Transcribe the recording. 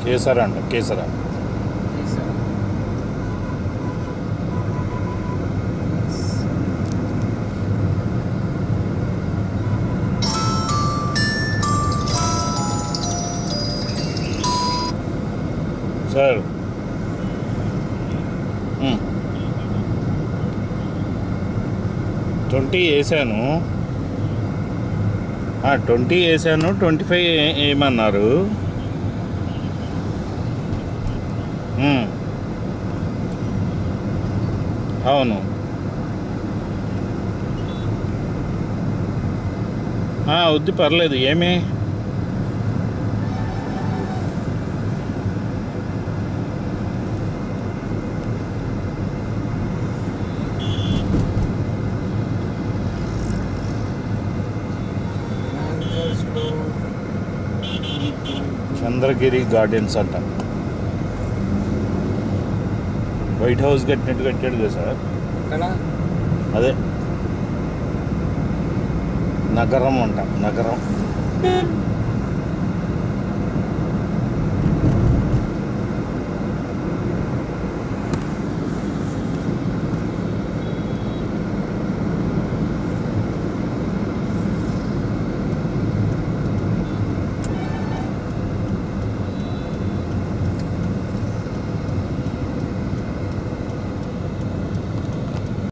కేసరా అంట, కేసరా. సార్ 20 వేసాను, 20 వేసాను, 25 ఏమన్నారు? అవును, వద్దు పర్లేదు. ఏమి చంద్రగిరి గార్డెన్స్ అంట. వైట్ హౌస్ కట్టినట్టు కట్టాడు కదా సార్. అదే నగరం అంట, నగరం.